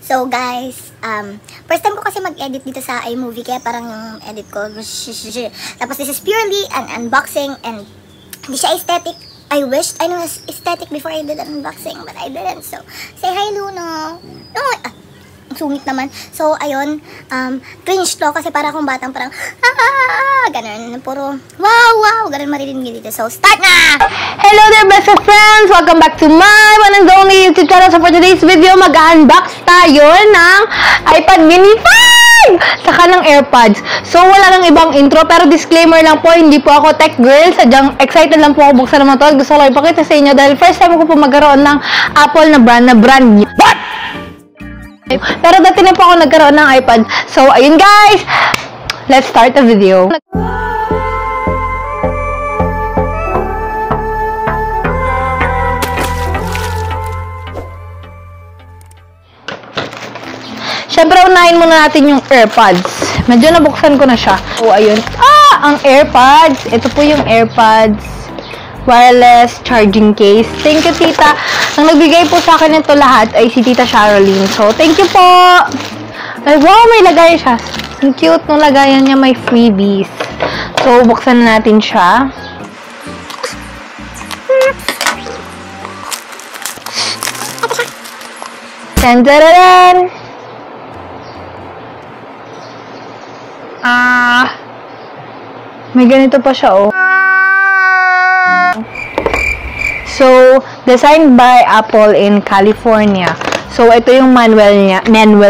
So guys, first time ko kasi mag-edit dito sa iMovie, kaya parang yung edit ko, tapos this is purely an unboxing and hindi siya aesthetic. I wished I knew aesthetic before I did an unboxing, but I didn't. So, say hi, Luna. Sungit naman. So, ayun, cringe to kasi para akong batang parang, ganun, puro, wow, ganun maririnig dito. So, start na! Hello there, best of friends! Welcome back to my one and only YouTube channel. So, for today's video, mag-unbox tayo ng iPad mini 5! Saka ng AirPods. So, wala nang ibang intro, pero disclaimer lang po, hindi po ako tech girl. Sadyang excited lang po ako buksan naman to. Gusto ko ipakita sa inyo dahil first time ko po magkaroon ng Apple na brand new. What? Pero dati na po ako nagkaroon ng iPad. So, ayun guys! Let's start the video. Siyempre, unahin muna natin yung AirPods. Medyo nabuksan ko na siya. So, ayun. Ang AirPods. Ito po yung AirPods. Wireless charging case. Thank you, tita. Ang nagbigay po sa akin ito lahat ay si tita Sherilyn. So, thank you po. Ay, wow, may lagay siya. Ang cute nung lagayan niya, may freebies. So, buksan na natin siya. Tan-tararan! May ganito pa siya, oh. So, designed by Apple in California. So, ito yung manual niya.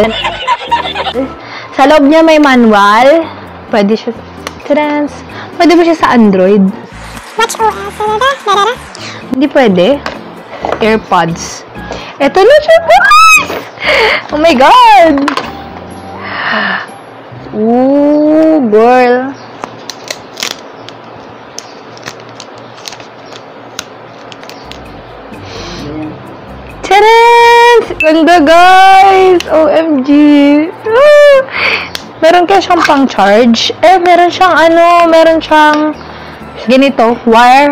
Sa loob niya may manual. Pwede siya, pwede ba siya sa Android? Hindi pwede. AirPods. Ito na siya, guys! Oh my God! Ooh, girl. Tadaan! Ganda, guys! OMG! Meron kaya siyang pang-charge. Meron siyang meron siyang ganito, wire.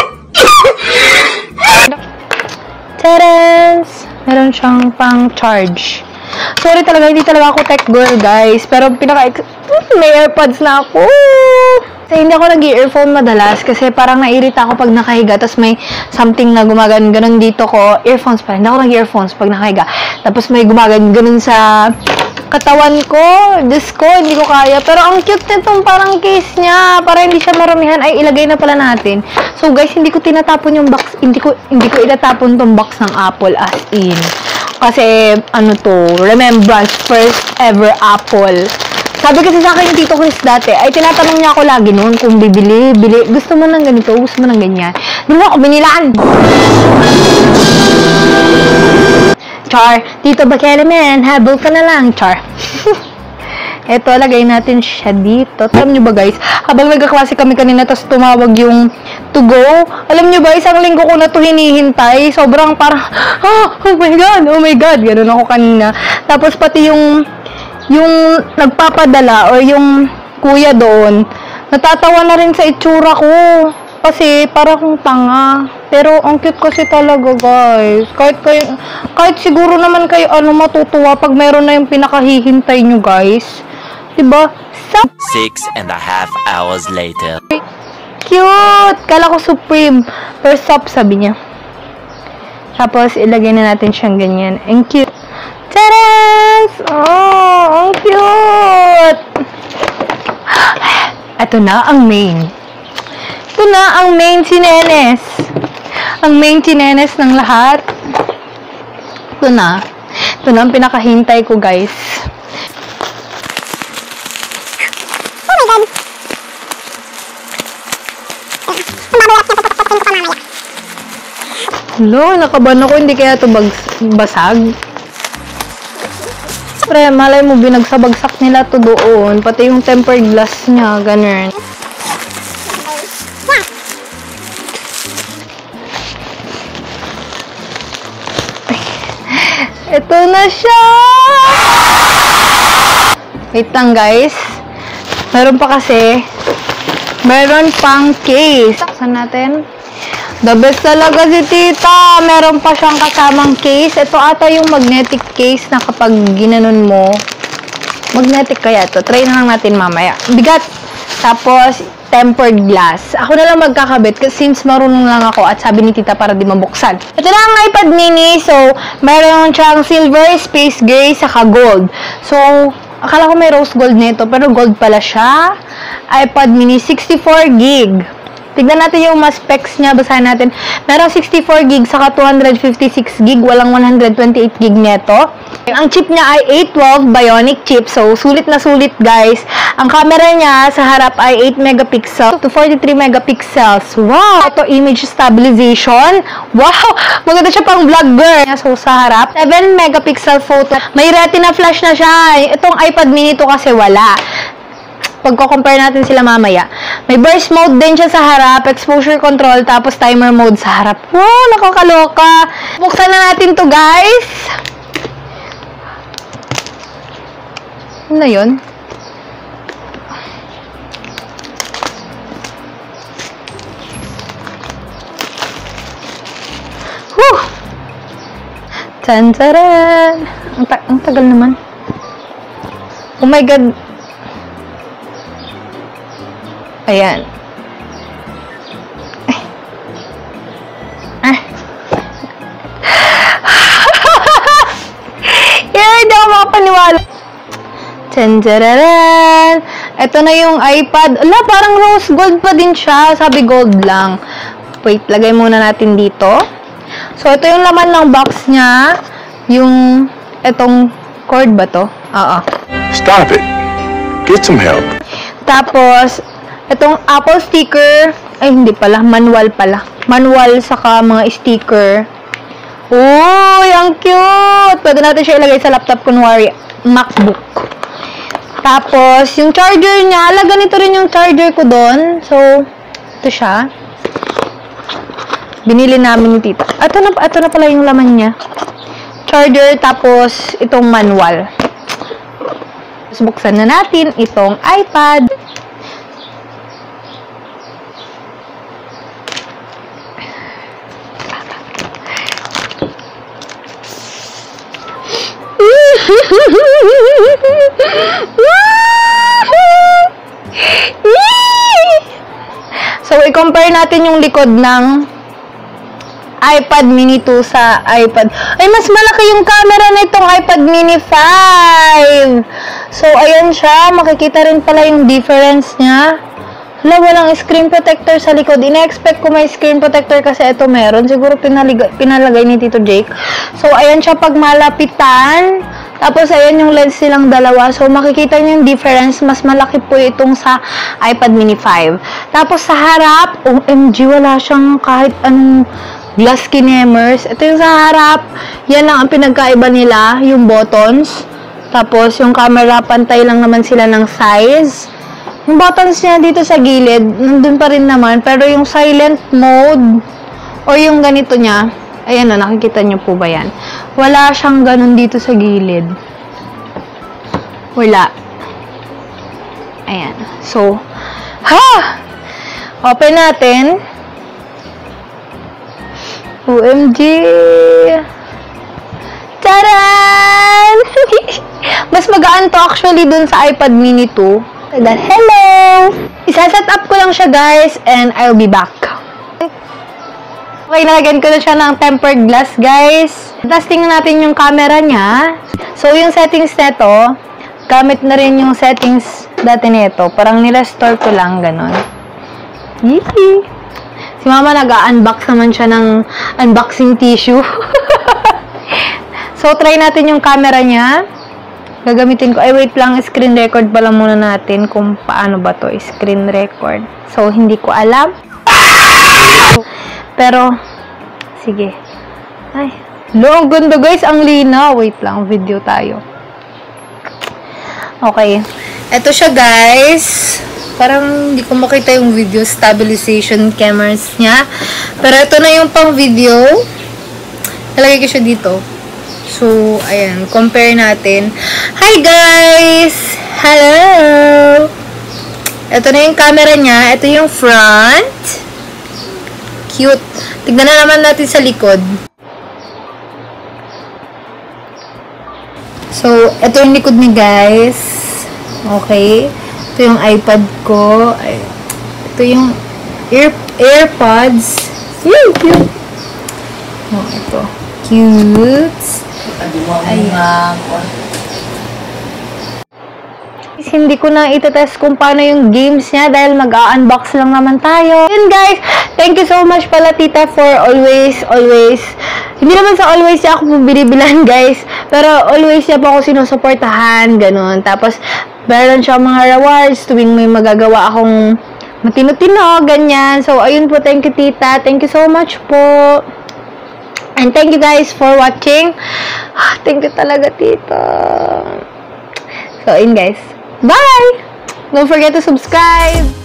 Tadaan! Meron siyang pang-charge. Sorry talaga, hindi talaga ako tech girl, guys. Pero may AirPods na ako. Kasi hindi ako nag-earphone madalas kasi parang nairita ako pag nakahiga. Tapos may something na gumaganon dito ko. Earphones pa. Hindi ako nag-earphones pag nakahiga. Tapos may gumaganon sa katawan ko. Diyos ko, hindi ko kaya. Pero ang cute nitong parang case niya. Para hindi siya marumihan. Ay, ilagay na pala natin. So guys, hindi ko tinatapon yung box. Hindi ko itatapon tong box ng Apple as in. Kasi, remembrance, first ever Apple. Sabi kasi sa akin yung Tito Chris dati, ay tinatanong niya ako lagi noon kung bili. Gusto mo ng ganito, gusto mo ng ganyan. Doon ako binilaan. Char, Tito Bakelaman, habol ka na lang, Char. Eto, lagay natin siya dito. Alam nyo ba guys, habang nagkaklase kami kanina, tapos tumawag yung to go. Alam nyo ba, isang linggo ko na to hinihintay. Sobrang parang, oh my God, ganun ako kanina. Tapos pati yung nagpapadala or yung kuya doon, natatawa na rin sa itsura ko. Kasi para akong tanga. Pero ang cute kasi talaga, guys. Kahit siguro naman kayo matutuwa pag meron na yung pinakahihintay nyo, guys. Diba? 6.5 hours later. Cute! Kala ko Supreme. First up, sabi niya. Tapos, ilagay na natin siyang ganyan. Ang cute. Tadaan! Oh, ang cute! Ito na ang main. Ito na ang main chinenes. Ang main chinenes ng lahat. Ito na. Ito na ang pinakahintay ko, guys. Hello, nakaban ako. Hindi kaya ito basag. Pre, malay mo, binagsabagsak nila to doon. Pati yung tempered glass niya, ganun. Ito na siya! Wait lang, guys. Meron pa kasi. Meron pang case. Saan natin? The best talaga si tita. Meron pa siyang kasamang case. Ito ata yung magnetic case na kapag ginanon mo. Magnetic kaya to. Try na lang natin mamaya. Bigat. Tapos, tempered glass. Ako na lang magkakabit kasi since marunong lang ako at sabi ni tita para di mabuksan. Ito na ang iPad mini. So, meron siyang silver, space gray, saka gold. So, akala ko may rose gold nito pero gold pala siya. iPad mini 64 gig. Tignan natin yung mas specs niya. Basahin natin. Merong 64 gig saka 256 gig. Walang 128 gig neto. Ang chip niya ay A12 Bionic chip. So, sulit na sulit, guys. Ang camera niya sa harap ay 8 megapixel to 43 megapixels. Wow! Ito, image stabilization. Wow! Maganda siya pang vlogger. So, sa harap, 7 megapixel photo. May retina flash na siya. Itong iPad mini to kasi wala. Pagko-compare natin sila mamaya. May burst mode din siya sa harap, exposure control, tapos timer mode sa harap. Wow, nakakaloka. Buksan na natin to, guys. Ano na yun? Whew! Tantaran! Ang tagal naman. Oh my God. Ayan. Hindi ako makapaniwala. Tandararan! Ito na yung iPad. Ala, parang rose gold pa din siya. Sabi gold lang. Wait, lagay muna natin dito. So, ito yung laman ng box niya. Yung, etong cord ba to? Oo. Stop it. Get some help. Tapos, itong Apple sticker, ay hindi pala, manual pala. Manual saka mga sticker. Uy, ang cute! Pwede natin siya ilagay sa laptop, kunwari, MacBook. Tapos, yung charger niya, ganito rin yung charger ko doon. So, ito siya. Binili namin ni tita. Ito na pala yung laman niya. Charger, tapos itong manual. Tapos, buksan na natin itong iPad. So, i-compare natin yung likod ng iPad mini 2 sa iPad. Ay, mas malaki yung camera na itong iPad mini 5. So, ayan siya. Makikita rin pala yung difference niya. Hala, walang screen protector sa likod. Ina-expect ko may screen protector kasi ito meron. Siguro pinalagay ni Tito Jake. So, ayan siya pag malapitan. Tapos, ayan yung lens silang dalawa. So, makikita niyo yung difference. Mas malaki po itong sa iPad mini 5. Tapos, sa harap, OMG, wala siyang kahit anong glass kinemers. Ito yung sa harap. Yan lang ang pinagkaiba nila, yung buttons. Tapos, yung camera, pantay lang naman sila ng size. Yung buttons niya dito sa gilid, nandun pa rin naman. Pero yung silent mode, o yung ganito niya, ayan o, nakikita niyo po ba yan? Wala siyang ganun dito sa gilid. Wala. Ayan. So, open natin. OMG! Taran! Mas magaan to actually dun sa iPad mini 2. Then, hello! Isa-set up ko lang siya, guys, and I'll be back. Okay, nalagyan ko na siya ng tempered glass, guys. Testing natin yung camera niya. So, yung settings neto, gamit na rin yung settings dati neto. Parang nirestore ko lang, ganon. Yee! Si mama nag-unbox naman siya ng unboxing tissue. So, try natin yung camera niya. Gagamitin ko. Ay, wait lang. Screen record pala muna natin kung paano ba to screen record. So, hindi ko alam. Pero, sige. Ay, ang ganda, guys. Ang linaw. Wait lang. Video tayo. Okay. Ito siya, guys. Parang hindi ko makita yung video stabilization cameras niya. Pero ito na yung pang video. Nalagay ko siya dito. So, ayan. Compare natin. Hi, guys! Hello! Ito na yung camera niya. Ito yung front. Cute. Tignan na naman natin sa likod. So, ito yung likod ni guys. Okay. Ito yung iPad ko. Ito yung AirPods. Cute. Oh, ito. Cute. Ayan. Hindi ko na itetest kung paano yung games niya dahil mag-unbox lang naman tayo. And guys, thank you so much pala tita for always, hindi naman sa always niya ako binibilan guys, pero always niya po ako sinusuportahan, ganun. Tapos, meron siya mga rewards tuwing may magagawa akong matino-tino, ganyan. So, ayun po, thank you tita. Thank you so much po. And thank you guys for watching. Thank you talaga tita. So, ayun guys. Bye! Don't forget to subscribe!